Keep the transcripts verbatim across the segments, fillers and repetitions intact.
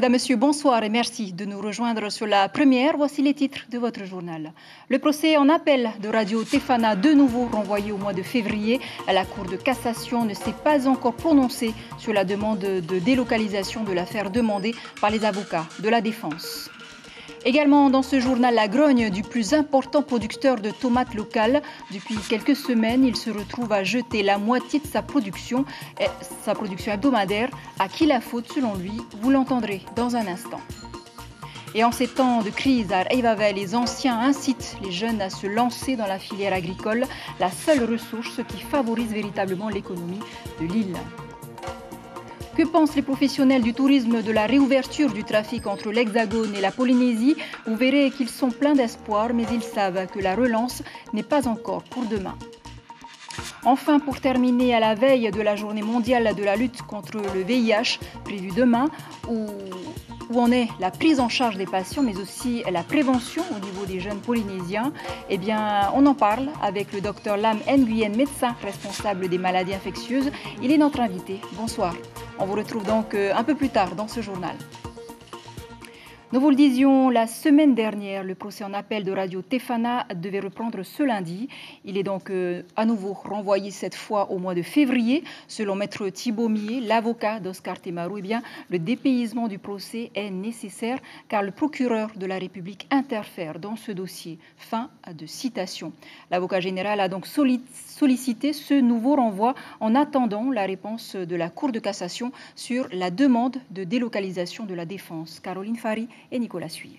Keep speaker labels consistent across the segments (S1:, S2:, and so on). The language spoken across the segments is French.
S1: Madame, Monsieur, bonsoir et merci de nous rejoindre sur la première. Voici les titres de votre journal. Le procès en appel de Radio Tefana, de nouveau renvoyé au mois de février. La Cour de cassation ne s'est pas encore prononcée sur la demande de délocalisation de l'affaire demandée par les avocats de la défense. Également dans ce journal, la grogne du plus important producteur de tomates locales. Depuis quelques semaines, il se retrouve à jeter la moitié de sa production, sa production hebdomadaire. À qui la faute selon lui? Vous l'entendrez dans un instant. Et en ces temps de crise à Reivavel, les anciens incitent les jeunes à se lancer dans la filière agricole, la seule ressource qui favorise véritablement l'économie de l'île. Que pensent les professionnels du tourisme de la réouverture du trafic entre l'Hexagone et la Polynésie? Vous verrez qu'ils sont pleins d'espoir, mais ils savent que la relance n'est pas encore pour demain. Enfin, pour terminer, à la veille de la journée mondiale de la lutte contre le V I H, prévue demain, où, où en est la prise en charge des patients, mais aussi la prévention au niveau des jeunes polynésiens, eh bien, on en parle avec le docteur Lam Nguyen, médecin responsable des maladies infectieuses. Il est notre invité. Bonsoir. On vous retrouve donc un peu plus tard dans ce journal. Nous vous le disions, la semaine dernière, le procès en appel de Radio Tefana devait reprendre ce lundi. Il est donc euh, à nouveau renvoyé cette fois au mois de février. Selon Maître Thibault Millet, l'avocat d'Oscar Temaru, eh bien, le dépaysement du procès est nécessaire car le procureur de la République interfère dans ce dossier. Fin de citation. L'avocat général a donc sollicité ce nouveau renvoi en attendant la réponse de la Cour de cassation sur la demande de délocalisation de la défense. Caroline Fari et Nicolas Suir.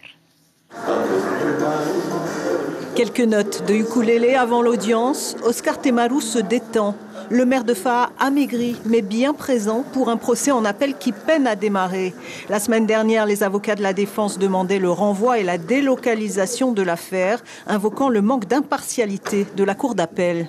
S2: Quelques notes de ukulélé avant l'audience. Oscar Temaru se détend. Le maire de Faa amaigri, mais bien présent pour un procès en appel qui peine à démarrer. La semaine dernière, les avocats de la défense demandaient le renvoi et la délocalisation de l'affaire, invoquant le manque d'impartialité de la cour d'appel.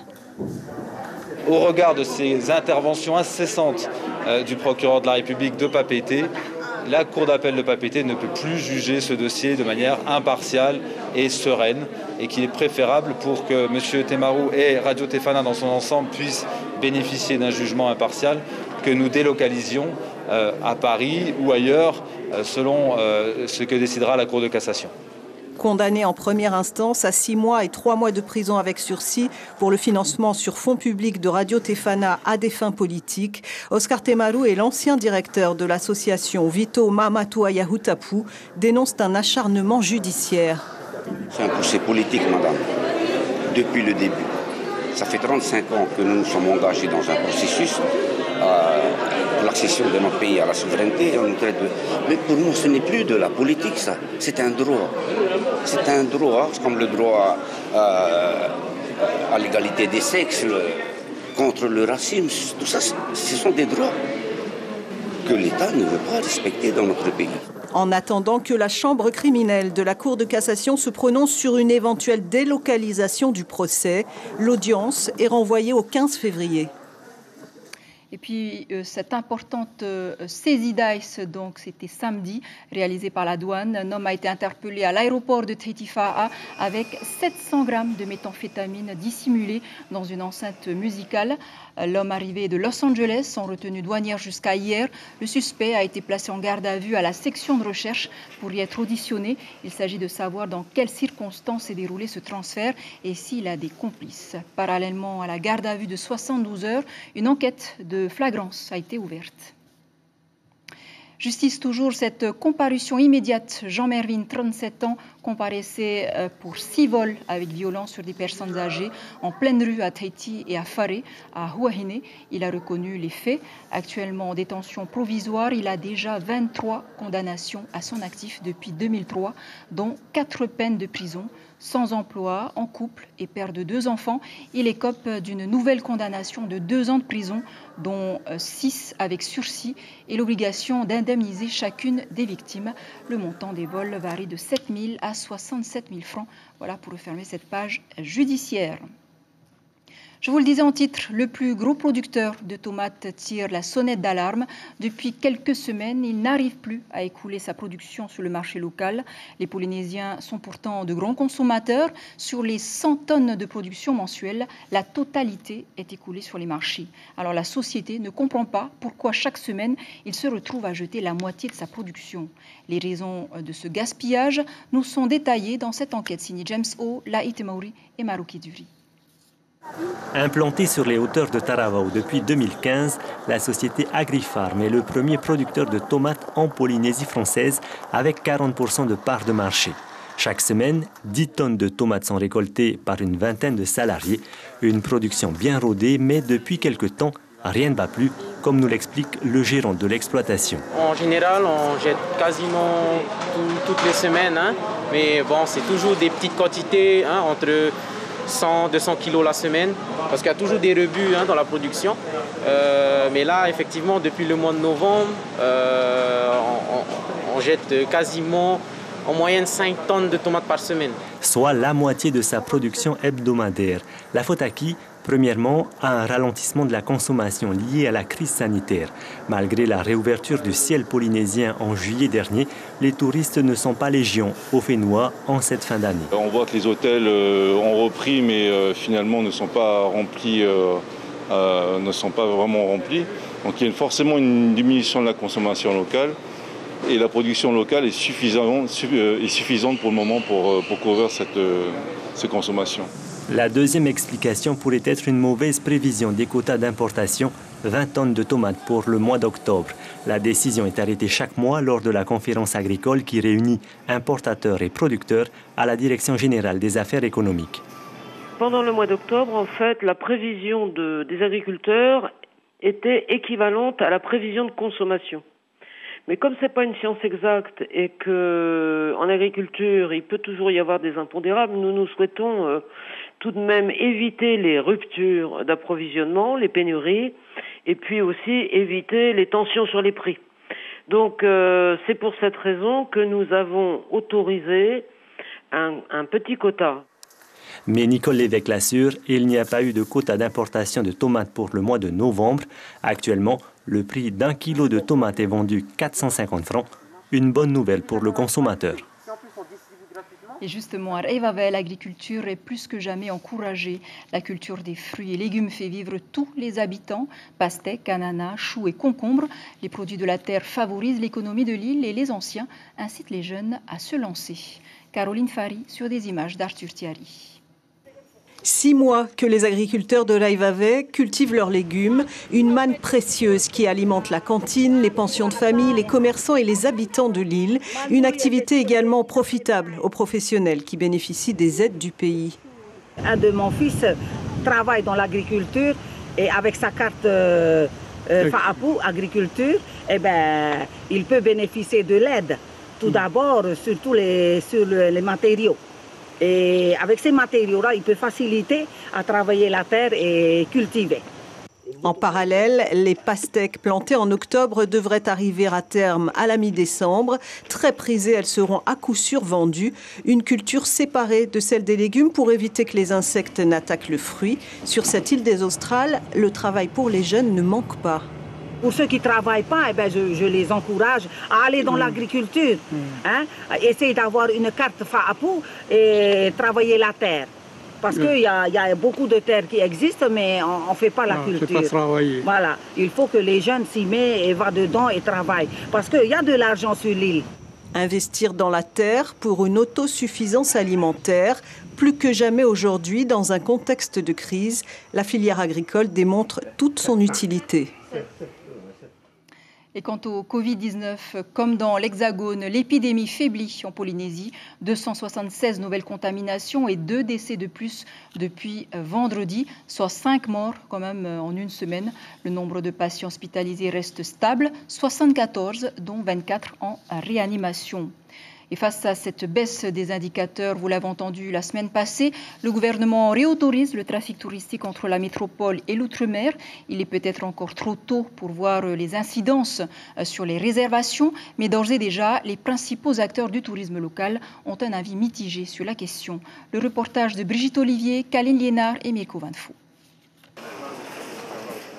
S3: Au regard de ces interventions incessantes euh, du procureur de la République de Papeete, la Cour d'appel de Papeete ne peut plus juger ce dossier de manière impartiale et sereine et qu'il est préférable pour que M. Temaru et Radio Tefana dans son ensemble puissent bénéficier d'un jugement impartial que nous délocalisions euh, à Paris ou ailleurs euh, selon euh, ce que décidera la Cour de cassation.
S2: Condamné en première instance à six mois et trois mois de prison avec sursis pour le financement sur fonds publics de Radio Tefana à des fins politiques, Oscar Temaru et l'ancien directeur de l'association Vito Mamatua Yahutapu dénoncent un acharnement judiciaire.
S4: C'est un procès politique, madame, depuis le début. Ça fait trente-cinq ans que nous nous sommes engagés dans un processus euh, pour l'accession de notre pays à la souveraineté. On nous traite de... Mais pour nous, ce n'est plus de la politique, ça. C'est un droit. C'est un droit, comme le droit euh, à l'égalité des sexes, le, contre le racisme. Tout ça, ce sont des droits que l'État ne veut pas respecter dans notre pays.
S2: En attendant que la chambre criminelle de la Cour de cassation se prononce sur une éventuelle délocalisation du procès, l'audience est renvoyée au quinze février.
S1: Et puis euh, cette importante euh, saisie d'Ice, donc c'était samedi, réalisée par la douane. Un homme a été interpellé à l'aéroport de Tahiti Faa avec sept cents grammes de méthamphétamine dissimulée dans une enceinte musicale. L'homme arrivé de Los Angeles, sans retenue douanière jusqu'à hier, le suspect a été placé en garde à vue à la section de recherche pour y être auditionné. Il s'agit de savoir dans quelles circonstances s'est déroulé ce transfert et s'il a des complices. Parallèlement à la garde à vue de soixante-douze heures, une enquête de flagrance a été ouverte. Justice toujours, cette comparution immédiate. Jean Mervin, trente-sept ans, comparaissait pour six vols avec violence sur des personnes âgées en pleine rue à Tahiti et à Whare, à Huahine. Il a reconnu les faits. Actuellement en détention provisoire, il a déjà vingt-trois condamnations à son actif depuis deux mille trois, dont quatre peines de prison. Sans emploi, en couple et père de deux enfants, il écope d'une nouvelle condamnation de deux ans de prison, dont six avec sursis et l'obligation d'indemniser chacune des victimes. Le montant des vols varie de sept mille à soixante-sept mille francs. Voilà pour refermer cette page judiciaire. Je vous le disais en titre, le plus gros producteur de tomates tire la sonnette d'alarme. Depuis quelques semaines, il n'arrive plus à écouler sa production sur le marché local. Les Polynésiens sont pourtant de grands consommateurs. Sur les cent tonnes de production mensuelle, la totalité est écoulée sur les marchés. Alors la société ne comprend pas pourquoi chaque semaine, il se retrouve à jeter la moitié de sa production. Les raisons de ce gaspillage nous sont détaillées dans cette enquête signée James O, Laït Mauri et Marouki Duri.
S5: Implantée sur les hauteurs de Taravao depuis deux mille quinze, la société AgriFarm est le premier producteur de tomates en Polynésie française avec quarante pour cent de part de marché. Chaque semaine, dix tonnes de tomates sont récoltées par une vingtaine de salariés. Une production bien rodée, mais depuis quelque temps, rien ne va plus, comme nous l'explique le gérant de l'exploitation.
S6: En général, on jette quasiment tout, toutes les semaines, hein, mais bon, c'est toujours des petites quantités, hein, entre cent, deux cents kilos la semaine, parce qu'il y a toujours des rebuts hein, dans la production. Euh, mais là, effectivement, depuis le mois de novembre, euh, on, on, on jette quasiment en moyenne cinq tonnes de tomates par semaine.
S5: Soit la moitié de sa production hebdomadaire. La faute à qui ? Premièrement, à un ralentissement de la consommation lié à la crise sanitaire. Malgré la réouverture du ciel polynésien en juillet dernier, les touristes ne sont pas légion au Fénois en cette fin d'année.
S7: On voit que les hôtels euh, ont repris, mais euh, finalement ne sont pas remplis, euh, euh, ne sont pas vraiment remplis. Donc il y a forcément une diminution de la consommation locale. Et la production locale est suffisante, est suffisante pour le moment pour, pour couvrir cette, cette consommation.
S5: La deuxième explication pourrait être une mauvaise prévision des quotas d'importation, vingt tonnes de tomates pour le mois d'octobre. La décision est arrêtée chaque mois lors de la conférence agricole qui réunit importateurs et producteurs à la Direction générale des affaires économiques.
S8: Pendant le mois d'octobre, en fait, la prévision de, des agriculteurs était équivalente à la prévision de consommation. Mais comme ce n'est pas une science exacte et qu'en agriculture, il peut toujours y avoir des impondérables, nous nous souhaitons euh, tout de même éviter les ruptures d'approvisionnement, les pénuries, et puis aussi éviter les tensions sur les prix. Donc euh, c'est pour cette raison que nous avons autorisé un, un petit quota.
S5: Mais Nicole Lévesque l'assure, il n'y a pas eu de quota d'importation de tomates pour le mois de novembre. Actuellement, le prix d'un kilo de tomates est vendu quatre cent cinquante francs. Une bonne nouvelle pour le consommateur.
S1: Et justement, à Reivavel, l'agriculture est plus que jamais encouragée. La culture des fruits et légumes fait vivre tous les habitants. Pastèques, ananas, choux et concombres. Les produits de la terre favorisent l'économie de l'île et les anciens incitent les jeunes à se lancer. Caroline Fari sur des images d'Arthur Thierry.
S2: Six mois que les agriculteurs de Reivavel cultivent leurs légumes, une manne précieuse qui alimente la cantine, les pensions de famille, les commerçants et les habitants de l'île. Une activité également profitable aux professionnels qui bénéficient des aides du pays.
S9: Un de mon fils travaille dans l'agriculture et avec sa carte euh, euh, FAAPU, agriculture, eh ben, il peut bénéficier de l'aide. Tout d'abord, surtout les, sur le, les matériaux. Et avec ces matériaux-là, il peut faciliter à travailler la terre et cultiver.
S2: En parallèle, les pastèques plantées en octobre devraient arriver à terme à la mi-décembre. Très prisées, elles seront à coup sûr vendues. Une culture séparée de celle des légumes pour éviter que les insectes n'attaquent le fruit. Sur cette île des Australes, le travail pour les jeunes ne manque pas.
S9: Pour ceux qui ne travaillent pas, eh ben je, je les encourage à aller dans mmh. l'agriculture. Mmh. Hein, essayer d'avoir une carte FAAPU et travailler la terre. Parce mmh. qu'il y, y a beaucoup de terres qui existent, mais on ne fait pas la non, culture.
S10: Pas travailler.
S9: Voilà. Il faut que les jeunes s'y mettent et vont dedans et travaillent. Parce qu'il y a de l'argent sur l'île.
S2: Investir dans la terre pour une autosuffisance alimentaire. Plus que jamais aujourd'hui, dans un contexte de crise, la filière agricole démontre toute son utilité.
S1: Et quant au Covid dix-neuf, comme dans l'Hexagone, l'épidémie faiblit en Polynésie. deux cent soixante-seize nouvelles contaminations et deux décès de plus depuis vendredi, soit cinq morts quand même en une semaine. Le nombre de patients hospitalisés reste stable, soixante-quatorze, dont vingt-quatre en réanimation. Et face à cette baisse des indicateurs, vous l'avez entendu la semaine passée, le gouvernement réautorise le trafic touristique entre la métropole et l'outre-mer. Il est peut-être encore trop tôt pour voir les incidences sur les réservations, mais d'ores et déjà, les principaux acteurs du tourisme local ont un avis mitigé sur la question. Le reportage de Brigitte Olivier, Kaline Liénard et Mirko Van Foo.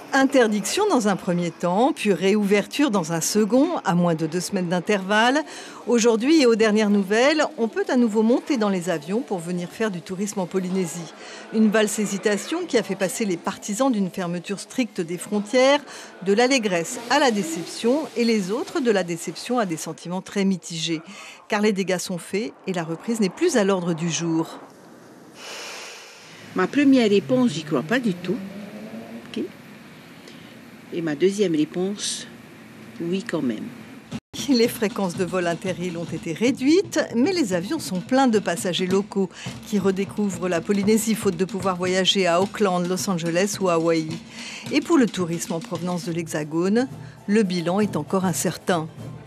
S2: Interdiction dans un premier temps, puis réouverture dans un second, à moins de deux semaines d'intervalle. Aujourd'hui et aux dernières nouvelles, on peut à nouveau monter dans les avions pour venir faire du tourisme en Polynésie. Une valse hésitation qui a fait passer les partisans d'une fermeture stricte des frontières de l'allégresse à la déception et les autres de la déception à des sentiments très mitigés. Car les dégâts sont faits et la reprise n'est plus à l'ordre du jour.
S10: Ma première réponse, j'y crois pas du tout. Okay. Et ma deuxième réponse, oui quand même.
S2: Les fréquences de vol inter-îles ont été réduites, mais les avions sont pleins de passagers locaux qui redécouvrent la Polynésie faute de pouvoir voyager à Auckland, Los Angeles ou Hawaï. Et pour le tourisme en provenance de l'Hexagone, le bilan est encore incertain.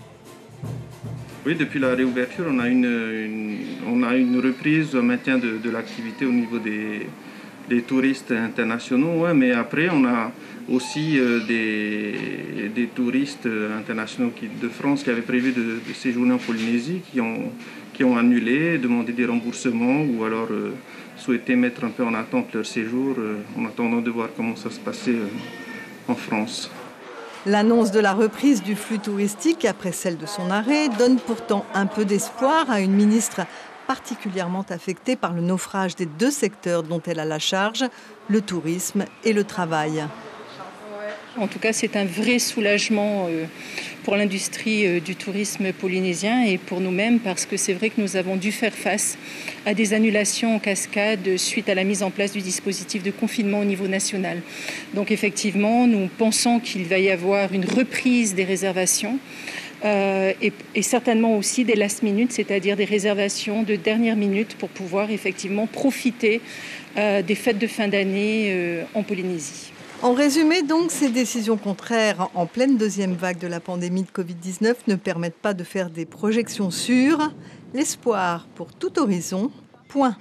S11: Oui, depuis la réouverture, on a une, une, on a une reprise, un maintien de, de l'activité au niveau des, des touristes internationaux, ouais, mais après on a aussi euh, des, des touristes internationaux qui, de France qui avaient prévu de, de séjourner en Polynésie, qui ont, qui ont annulé, demandé des remboursements ou alors euh, souhaité mettre un peu en attente leur séjour euh, en attendant de voir comment ça se passait euh, en France.
S2: L'annonce de la reprise du flux touristique après celle de son arrêt donne pourtant un peu d'espoir à une ministre particulièrement affectée par le naufrage des deux secteurs dont elle a la charge, le tourisme et le travail.
S12: En tout cas, c'est un vrai soulagement pour l'industrie du tourisme polynésien et pour nous-mêmes parce que c'est vrai que nous avons dû faire face à des annulations en cascade suite à la mise en place du dispositif de confinement au niveau national. Donc effectivement, nous pensons qu'il va y avoir une reprise des réservations euh, et, et certainement aussi des last minutes, c'est-à-dire des réservations de dernière minute pour pouvoir effectivement profiter euh, des fêtes de fin d'année euh, en Polynésie.
S2: En résumé, donc, ces décisions contraires en pleine deuxième vague de la pandémie de covid dix-neuf ne permettent pas de faire des projections sûres. L'espoir pour tout horizon, point.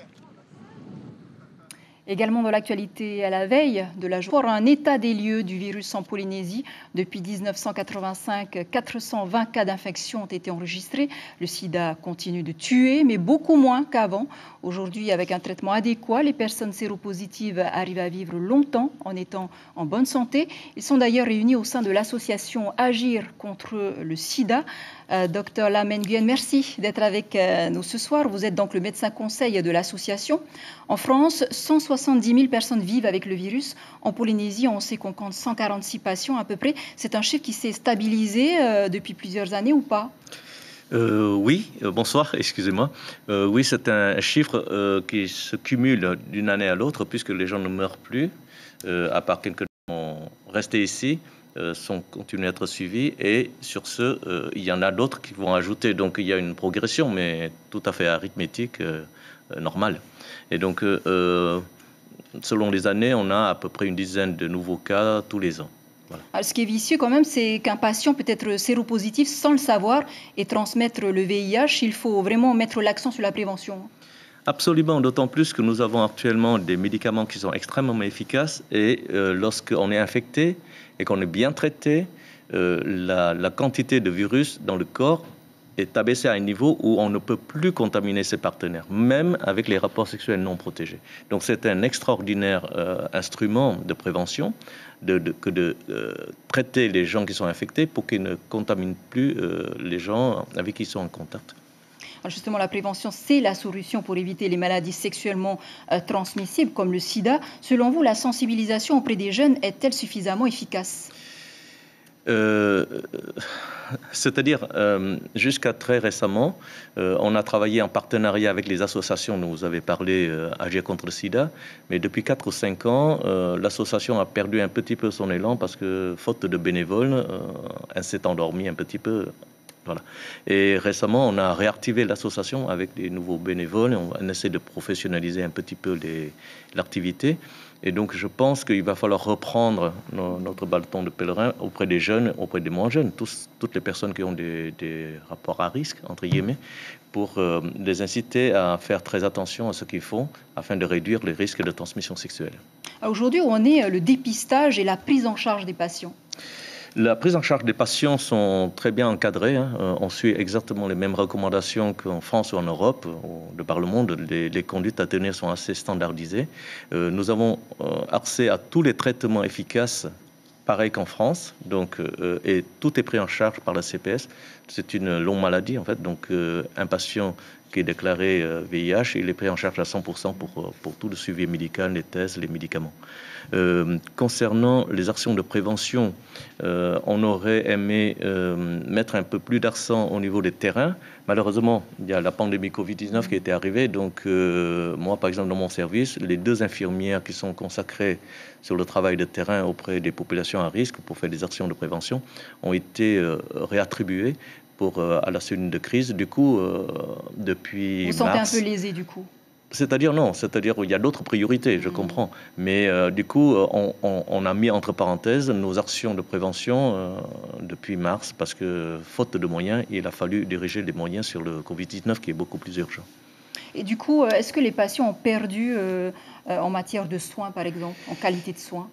S1: Également dans l'actualité à la veille de la journée, un état des lieux du virus en Polynésie. Depuis mille neuf cent quatre-vingt-cinq, quatre cent vingt cas d'infection ont été enregistrés. Le sida continue de tuer, mais beaucoup moins qu'avant. Aujourd'hui, avec un traitement adéquat, les personnes séropositives arrivent à vivre longtemps en étant en bonne santé. Ils sont d'ailleurs réunis au sein de l'association Agir contre le sida. Euh, Docteur Lam Nguyen, merci d'être avec euh, nous ce soir. Vous êtes donc le médecin conseil de l'association. En France, cent soixante-dix mille personnes vivent avec le virus. En Polynésie, on sait qu'on compte cent quarante-six patients à peu près. C'est un chiffre qui s'est stabilisé euh, depuis plusieurs années ou pas ?
S13: Euh, oui, euh, bonsoir, excusez-moi. Euh, oui, c'est un chiffre euh, qui se cumule d'une année à l'autre puisque les gens ne meurent plus, euh, à part quelques qui sont restés ici, euh, sont continués à être suivis et sur ce, euh, il y en a d'autres qui vont ajouter. Donc il y a une progression, mais tout à fait arithmétique, euh, euh, normale. Et donc, euh, selon les années, on a à peu près une dizaine de nouveaux cas tous les ans. Voilà.
S1: Alors, ce qui est vicieux quand même, c'est qu'un patient peut être séropositif sans le savoir et transmettre le V I H. Il faut vraiment mettre l'accent sur la prévention.
S13: Absolument, d'autant plus que nous avons actuellement des médicaments qui sont extrêmement efficaces et euh, lorsqu'on est infecté et qu'on est bien traité, euh, la, la quantité de virus dans le corps est abaissée à un niveau où on ne peut plus contaminer ses partenaires, même avec les rapports sexuels non protégés. Donc c'est un extraordinaire euh, instrument de prévention de, de, que de euh, traiter les gens qui sont infectés pour qu'ils ne contaminent plus euh, les gens avec qui ils sont en contact.
S1: Alors justement, la prévention, c'est la solution pour éviter les maladies sexuellement euh, transmissibles comme le sida. Selon vous, la sensibilisation auprès des jeunes est-elle suffisamment efficace ?
S13: Euh, c'est-à-dire, euh, jusqu'à très récemment, euh, on a travaillé en partenariat avec les associations dont vous avez parlé, euh, Agir contre le sida, mais depuis quatre ou cinq ans, euh, l'association a perdu un petit peu son élan parce que, faute de bénévoles, euh, elle s'est endormie un petit peu. Voilà. Et récemment, on a réactivé l'association avec des nouveaux bénévoles, on, on essaie de professionnaliser un petit peu les, l'activité. Et donc, je pense qu'il va falloir reprendre nos, notre bâton de pèlerin auprès des jeunes, auprès des moins jeunes, tous, toutes les personnes qui ont des, des rapports à risque, entre guillemets, pour euh, les inciter à faire très attention à ce qu'ils font afin de réduire les risques de transmission sexuelle.
S1: Aujourd'hui, on est le dépistage et la prise en charge des patients.
S13: La prise en charge des patients sont très bien encadrées. Hein. Euh, on suit exactement les mêmes recommandations qu'en France ou en Europe, ou de par le monde. Les, les conduites à tenir sont assez standardisées. Euh, nous avons euh, accès à tous les traitements efficaces pareil qu'en France, donc, euh, et tout est pris en charge par la C P S. C'est une longue maladie, en fait, donc euh, un patient qui est déclaré euh, V I H, il est pris en charge à cent pour cent pour, pour tout le suivi médical, les tests, les médicaments. Euh, concernant les actions de prévention, euh, on aurait aimé euh, mettre un peu plus d'accent au niveau des terrains. Malheureusement, il y a la pandémie Covid dix-neuf qui était arrivée, donc euh, moi, par exemple, dans mon service, les deux infirmières qui sont consacrées sur le travail de terrain auprès des populations à risque pour faire des actions de prévention ont été euh, réattribuées pour, euh, à la cellule de crise. Du coup, euh, depuis
S1: Vous sentez
S13: mars,
S1: un peu lésé, du coup?
S13: C'est-à-dire non, c'est-à-dire il y a d'autres priorités, je mmh. comprends. Mais euh, du coup, on, on, on a mis entre parenthèses nos actions de prévention euh, depuis mars parce que, faute de moyens, il a fallu diriger les moyens sur le Covid dix-neuf qui est beaucoup plus urgent.
S1: Et du coup, est-ce que les patients ont perdu euh, euh, en matière de soins, par exemple, en qualité de soins?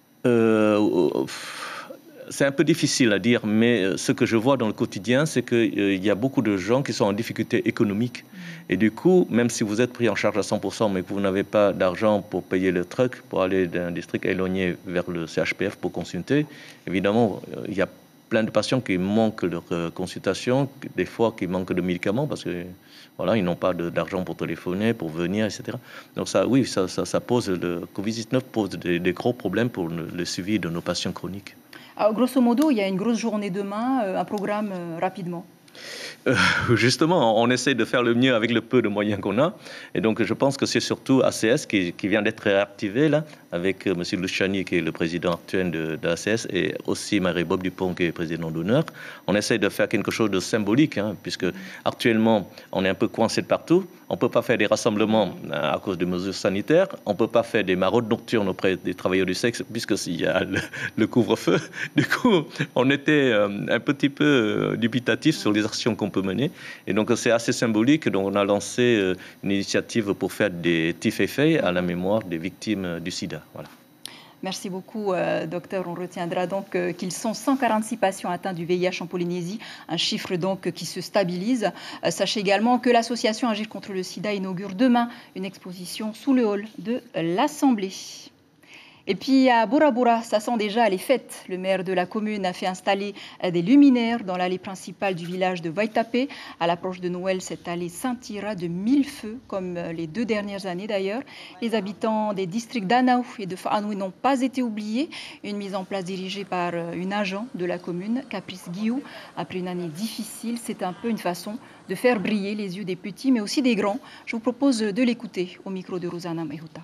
S13: euh, C'est un peu difficile à dire, mais ce que je vois dans le quotidien, c'est qu'il euh, y a beaucoup de gens qui sont en difficulté économique. Et du coup, même si vous êtes pris en charge à cent pour cent, mais que vous n'avez pas d'argent pour payer le truck, pour aller d'un district éloigné vers le C H P F pour consulter, évidemment, il y a plein de patients qui manquent leur euh, consultation, des fois qui manquent de médicaments parce que voilà, ils n'ont pas d'argent pour téléphoner, pour venir, et cetera. Donc ça, oui, ça, ça, ça pose, le Covid dix-neuf pose des, des gros problèmes pour le, le suivi de nos patients chroniques.
S1: Alors, grosso modo, il y a une grosse journée demain, euh, un programme euh, rapidement.
S13: Euh, justement, on essaie de faire le mieux avec le peu de moyens qu'on a. Et donc, je pense que c'est surtout A C S qui, qui vient d'être réactivé, là, avec euh, M. Luciani, qui est le président actuel de, de A C S, et aussi Marie-Bob Dupont, qui est président d'honneur. On essaie de faire quelque chose de symbolique, hein, puisque actuellement, on est un peu coincé de partout. On ne peut pas faire des rassemblements à cause des mesures sanitaires. On ne peut pas faire des maraudes nocturnes auprès des travailleurs du sexe, puisqu'il y a le, le couvre-feu. Du coup, on était euh, un petit peu euh, dubitatif sur les actions qu'on peut mener. Et donc, c'est assez symbolique. Donc, on a lancé euh, une initiative pour faire des tifs à la mémoire des victimes du sida. Voilà.
S1: Merci beaucoup, euh, docteur. On retiendra donc euh, qu'ils sont cent quarante-six patients atteints du V I H en Polynésie, un chiffre donc qui se stabilise. Euh, sachez également que l'association Agir contre le sida inaugure demain une exposition sous le hall de l'Assemblée. Et puis à Bora Bora, ça sent déjà les fêtes. Le maire de la commune a fait installer des luminaires dans l'allée principale du village de Waitape. À l'approche de Noël, cette allée scintillera de mille feux, comme les deux dernières années d'ailleurs. Les habitants des districts d'Anaou et de Fa'anoui n'ont pas été oubliés. Une mise en place dirigée par une agent de la commune, Caprice Guillou. Après une année difficile, c'est un peu une façon de faire briller les yeux des petits, mais aussi des grands. Je vous propose de l'écouter au micro de Rosanna Mehuta.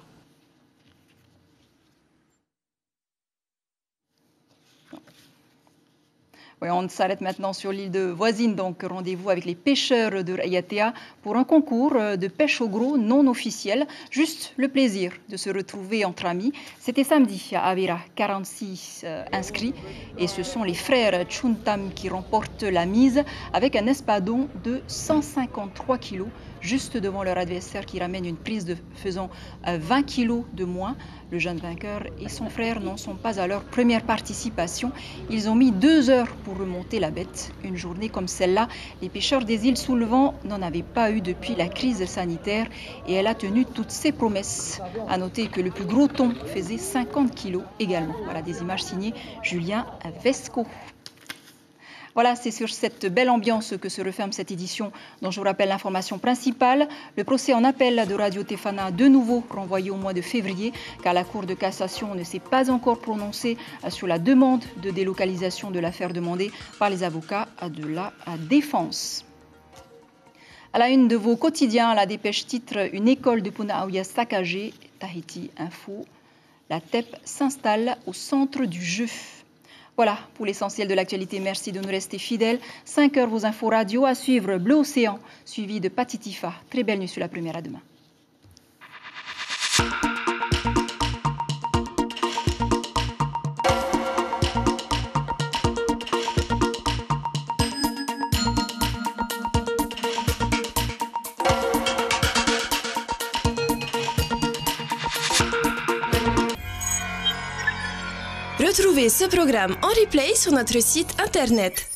S1: Oui, on s'arrête maintenant sur l'île de voisine, donc rendez-vous avec les pêcheurs de Raiatea pour un concours de pêche au gros non officiel. Juste le plaisir de se retrouver entre amis. C'était samedi à Avera, quarante-six euh, inscrits. Et ce sont les frères Chuntam qui remportent la mise avec un espadon de cent cinquante-trois kilos, juste devant leur adversaire qui ramène une prise de faisant vingt kilos de moins. Le jeune vainqueur et son frère n'en sont pas à leur première participation. Ils ont mis deux heures pour remonter la bête. Une journée comme celle-là, les pêcheurs des îles sous le vent n'en avaient pas eu depuis la crise sanitaire et elle a tenu toutes ses promesses. À noter que le plus gros thon faisait cinquante kilos également. Voilà des images signées Julien Vesco. Voilà, c'est sur cette belle ambiance que se referme cette édition dont je vous rappelle l'information principale. Le procès en appel de Radio Tefana, de nouveau renvoyé au mois de février, car la Cour de cassation ne s'est pas encore prononcée sur la demande de délocalisation de l'affaire demandée par les avocats de la défense. À la une de vos quotidiens, la dépêche titre « Une école de Punaauia saccagée », Tahiti Info. La T E P s'installe au centre du jeu. Voilà pour l'essentiel de l'actualité. Merci de nous rester fidèles. cinq heures, vos infos radio à suivre. Bleu Océan, suivi de Patitifa. Très belle nuit sur la première. À demain.
S14: Retrouvez ce programme en replay sur notre site internet